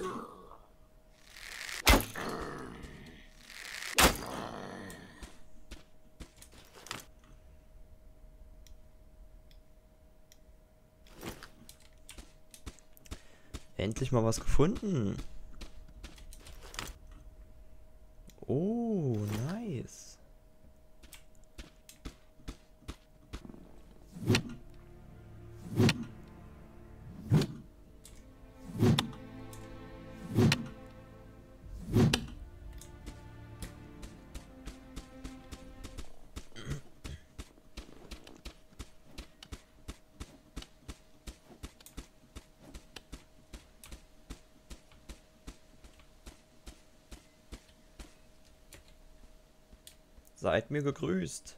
Endlich mal was gefunden. Oh, nice. Seid mir gegrüßt.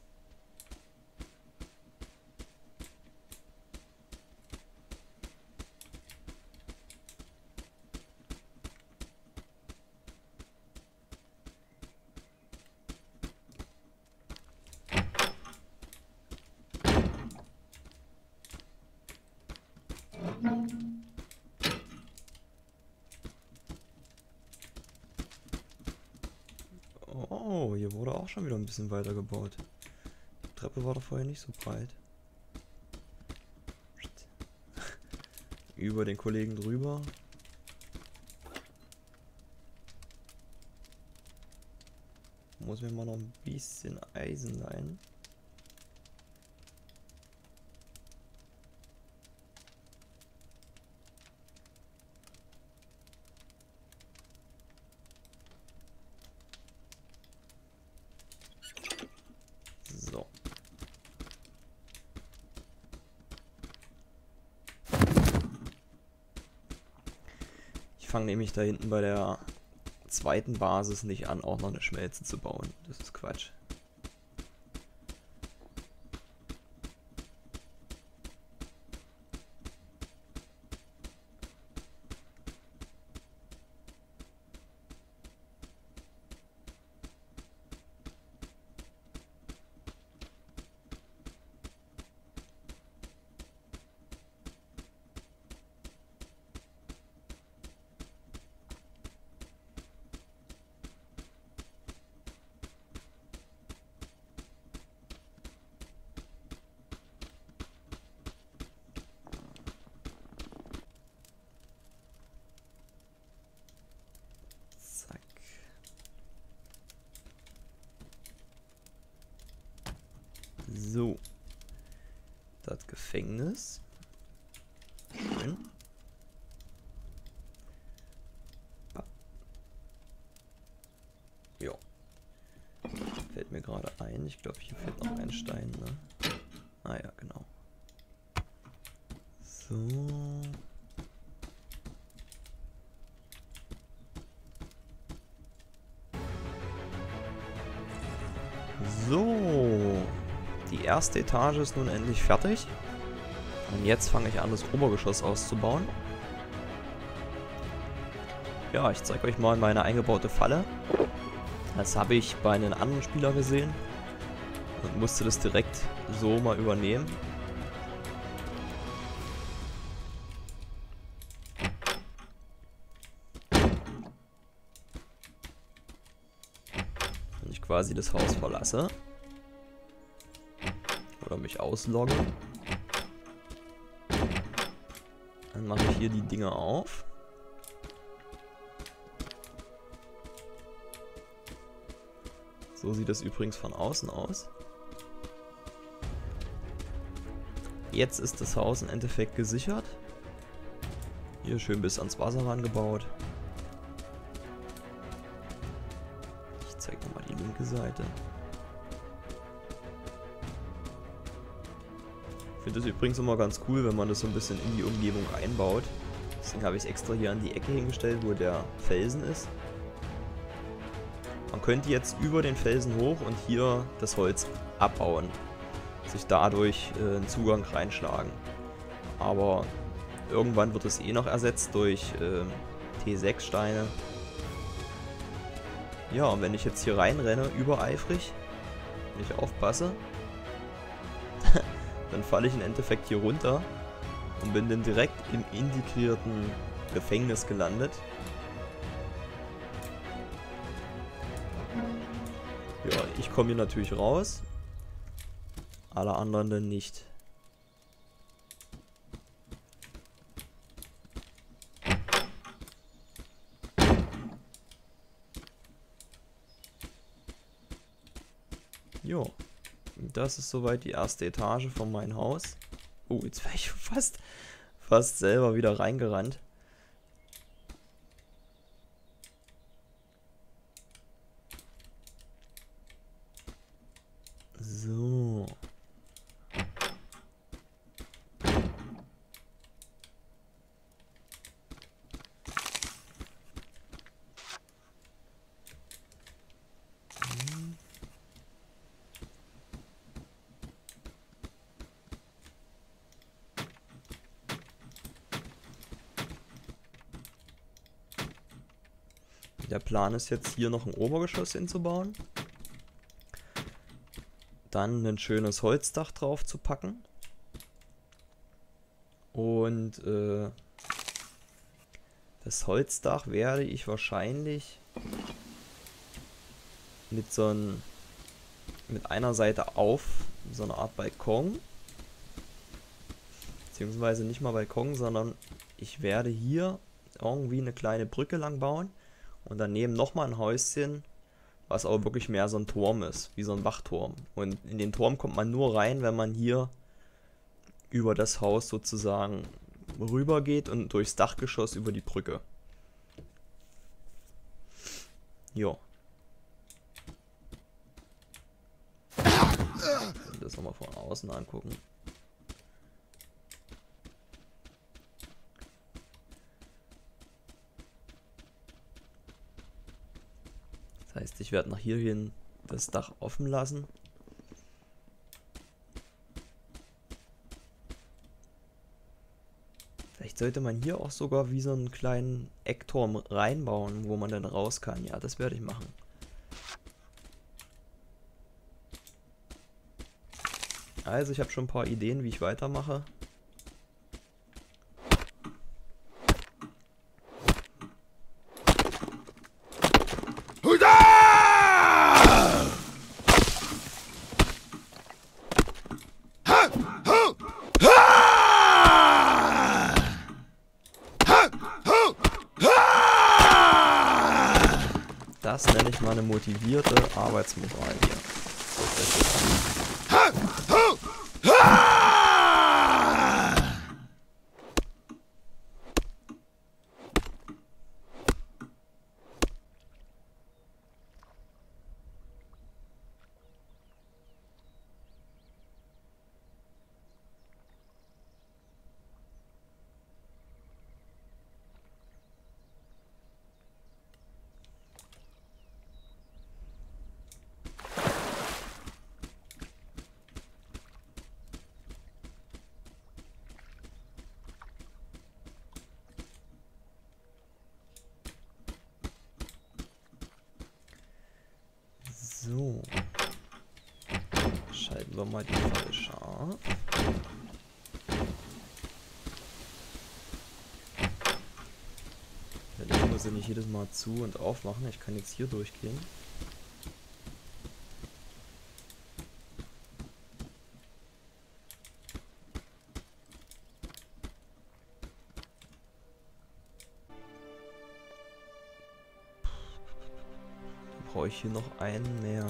Oh, hier wurde auch schon wieder ein bisschen weiter gebaut. Die Treppe war doch vorher nicht so breit. Über den Kollegen drüber. Muss mir mal noch ein bisschen Eisen leihen. So. Ich fange nämlich da hinten bei der zweiten Basis nicht an, auch noch eine Schmelze zu bauen. Das ist Quatsch. So. Das Gefängnis. Schön. Ja. Fällt mir gerade ein. Ich glaube, hier fehlt noch ein Stein, ne? Ah ja, genau. So. So. Die erste Etage ist nun endlich fertig. Und jetzt fange ich an, das Obergeschoss auszubauen. Ja, ich zeige euch mal meine eingebaute Falle. Das habe ich bei einem anderen Spieler gesehen und musste das direkt so mal übernehmen. Wenn ich quasi das Haus verlasse oder mich auslogge, dann mache ich hier die Dinger auf. So sieht das übrigens von außen aus. Jetzt ist das Haus im Endeffekt gesichert. Hier schön bis ans Wasser rangebaut. Ich zeige nochmal die linke Seite. Ich finde das übrigens immer ganz cool, wenn man das so ein bisschen in die Umgebung einbaut. Deswegen habe ich es extra hier an die Ecke hingestellt, wo der Felsen ist. Man könnte jetzt über den Felsen hoch und hier das Holz abbauen. Sich dadurch einen Zugang reinschlagen. Aber irgendwann wird es eh noch ersetzt durch T6 Steine. Ja, und wenn ich jetzt hier reinrenne, übereifrig, wenn ich aufpasse, dann falle ich im Endeffekt hier runter und bin dann direkt im integrierten Gefängnis gelandet. Ja, ich komme hier natürlich raus. Alle anderen dann nicht. Jo, das ist soweit die erste Etage von meinem Haus. Oh, jetzt wäre ich fast selber wieder reingerannt. So. Der Plan ist jetzt hier noch ein Obergeschoss hinzubauen. Dann ein schönes Holzdach drauf zu packen. Und das Holzdach werde ich wahrscheinlich mit einer Seite auf so eine Art Balkon, beziehungsweise nicht mal Balkon, sondern ich werde hier irgendwie eine kleine Brücke lang bauen und daneben nochmal ein Häuschen, was aber wirklich mehr so ein Turm ist, wie so ein Wachturm. Und in den Turm kommt man nur rein, wenn man hier über das Haus sozusagen rüber geht und durchs Dachgeschoss über die Brücke. Jo. Das nochmal von außen angucken. Das heißt, ich werde nach hier hin das Dach offen lassen. Vielleicht sollte man hier auch sogar wie so einen kleinen Eckturm reinbauen, wo man dann raus kann. Ja, das werde ich machen. Also ich habe schon ein paar Ideen, wie ich weitermache. Das nenne ich mal eine motivierte Arbeitsmoral hier. So. Schalten wir mal die Falle scharf. Ich muss sie nicht jedes Mal zu und aufmachen. Ich kann jetzt hier durchgehen. Brauche ich hier noch einen mehr.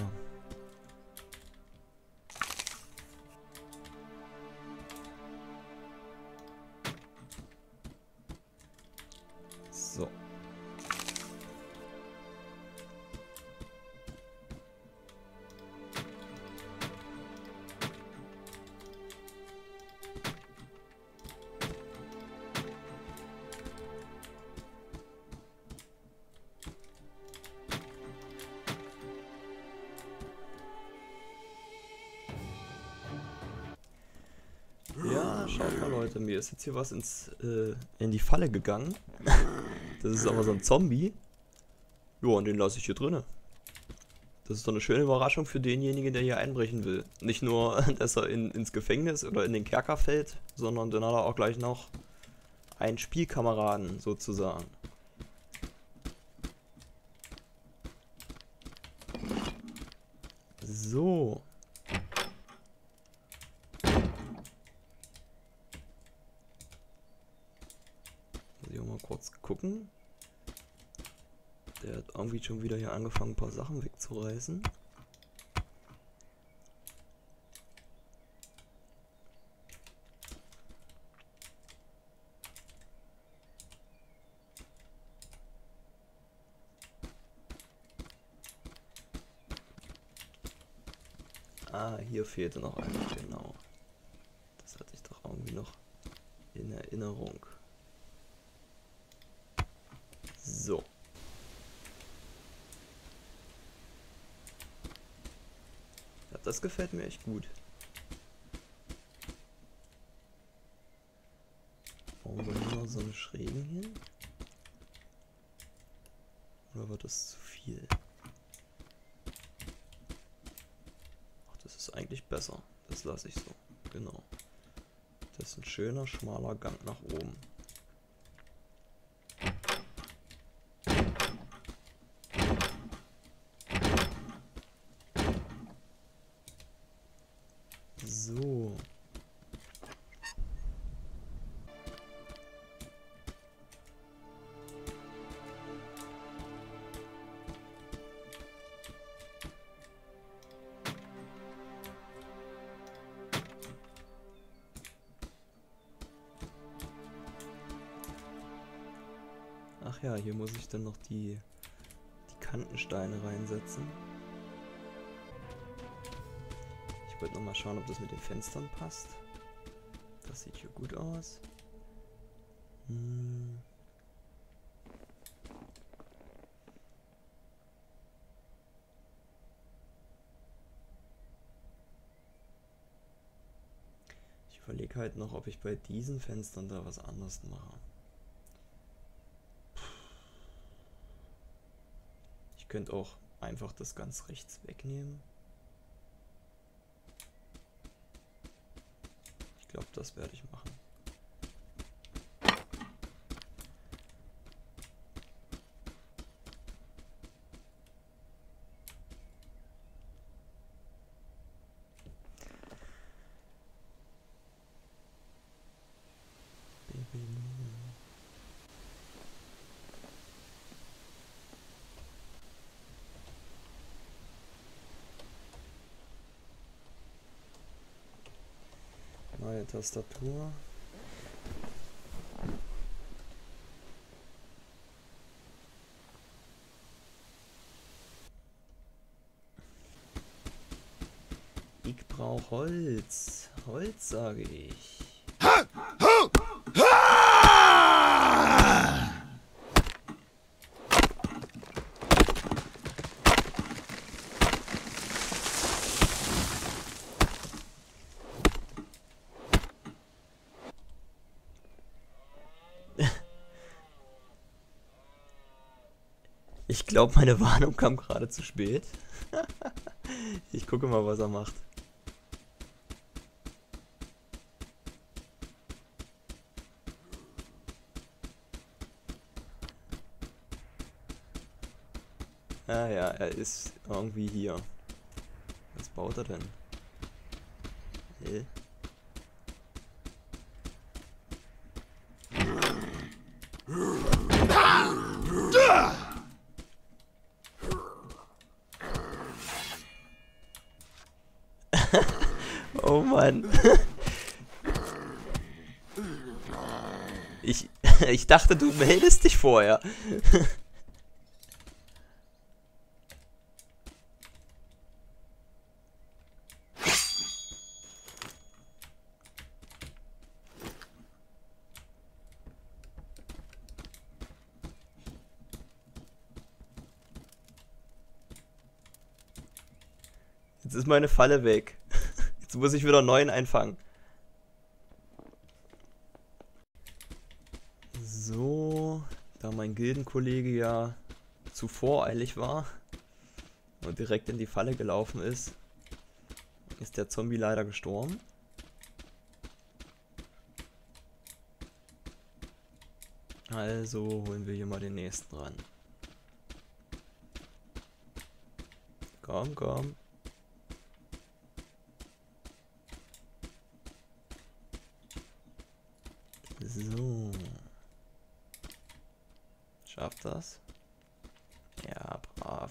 So. Ja, schaut mal Leute, mir ist jetzt hier was in die Falle gegangen. Das ist aber so ein Zombie. Ja, und den lasse ich hier drinne. Das ist doch eine schöne Überraschung für denjenigen, der hier einbrechen will. Nicht nur, dass er ins Gefängnis oder in den Kerker fällt, sondern dann hat er auch gleich noch einen Spielkameraden sozusagen. So. Muss ich auch mal kurz gucken. Der hat irgendwie schon wieder hier angefangen, ein paar Sachen wegzureißen. Ah, hier fehlte noch einer, genau. Das hatte ich doch irgendwie noch in Erinnerung. So. Ja, das gefällt mir echt gut. Bauen wir hier noch so eine Schrägen hin? Oder wird das zu viel? Das ist eigentlich besser. Das lasse ich so. Genau. Das ist ein schöner, schmaler Gang nach oben. So. Ach ja, hier muss ich dann noch die Kantensteine reinsetzen. Ich wollte noch mal schauen, ob das mit den Fenstern passt. Das sieht hier gut aus. Ich überlege halt noch, ob ich bei diesen Fenstern da was anderes mache. Ich könnte auch einfach das ganz rechts wegnehmen. Ich glaube, das werde ich machen. Neue Tastatur. Ich brauche Holz. Holz, sage ich. Ich glaube, meine Warnung kam gerade zu spät. Ich gucke mal, was er macht. Ah ja, er ist irgendwie hier. Was baut er denn? Oh Mann. Ich dachte, du meldest dich vorher. Jetzt ist meine Falle weg. Jetzt muss ich wieder einen neuen einfangen. So, da mein Gildenkollege ja zu voreilig war und direkt in die Falle gelaufen ist, ist der Zombie leider gestorben. Also holen wir hier mal den nächsten ran. Komm, komm. So. Schafft das? Ja, brav.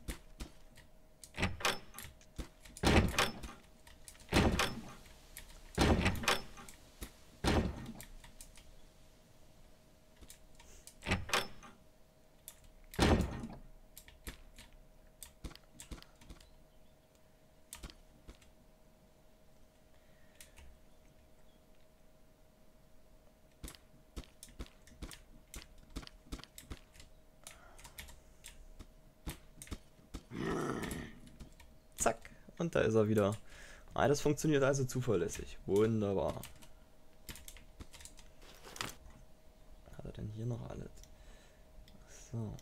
Zack. Und da ist er wieder. Ah, das funktioniert also zuverlässig. Wunderbar. Was hat er denn hier noch alles? So.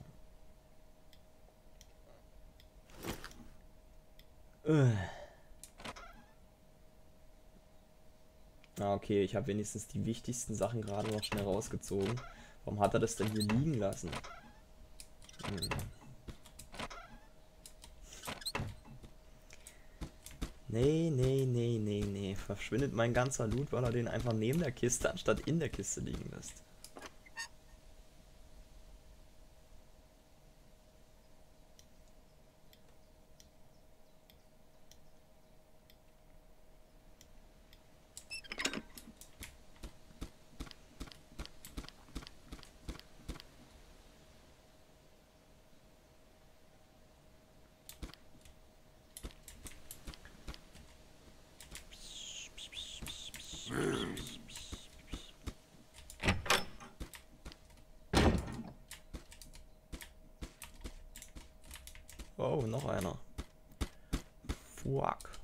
Ah, okay, ich habe wenigstens die wichtigsten Sachen gerade noch schnell rausgezogen. Warum hat er das denn hier liegen lassen? Nee. Verschwindet mein ganzer Loot, weil er den einfach neben der Kiste anstatt in der Kiste liegen lässt. Oh, noch einer. Fuck.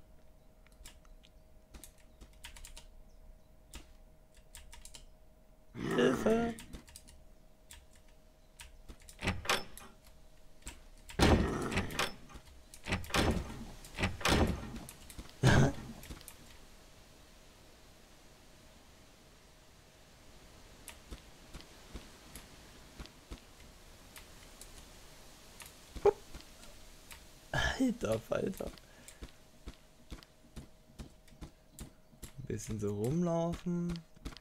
Hilfe! Alter Falter. Ein bisschen so rumlaufen.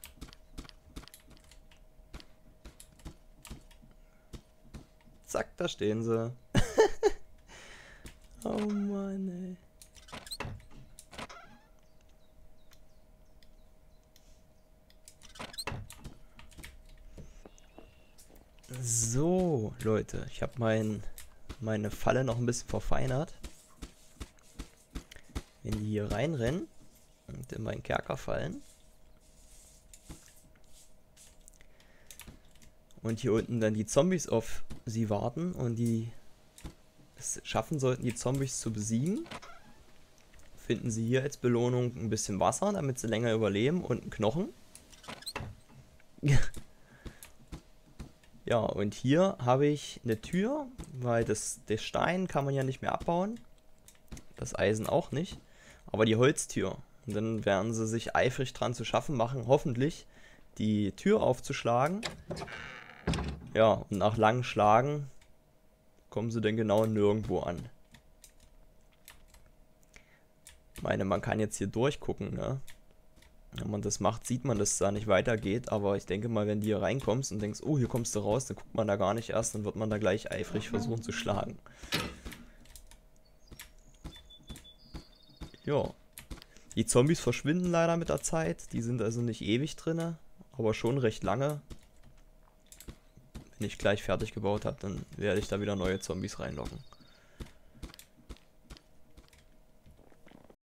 Zack, da stehen sie. Oh Mann, ey. So, Leute, ich habe meine Falle noch ein bisschen verfeinert. Wenn die hier reinrennen und in meinen Kerker fallen und hier unten dann die Zombies auf sie warten und die es schaffen sollten, die Zombies zu besiegen, finden sie hier als Belohnung ein bisschen Wasser, damit sie länger überleben und einen Knochen. Ja, und hier habe ich eine Tür, weil das Stein kann man ja nicht mehr abbauen. Das Eisen auch nicht. Aber die Holztür. Und dann werden sie sich eifrig dran zu schaffen machen, hoffentlich die Tür aufzuschlagen. Ja, und nach langem Schlagen kommen sie dann genau nirgendwo an. Ich meine, man kann jetzt hier durchgucken, ne? Wenn man das macht, sieht man, dass es da nicht weitergeht, aber ich denke mal, wenn du hier reinkommst und denkst, oh, hier kommst du raus, dann guckt man da gar nicht erst, dann wird man da gleich eifrig versuchen zu schlagen. Ja. Die Zombies verschwinden leider mit der Zeit, die sind also nicht ewig drin, aber schon recht lange. Wenn ich gleich fertig gebaut habe, dann werde ich da wieder neue Zombies reinlocken.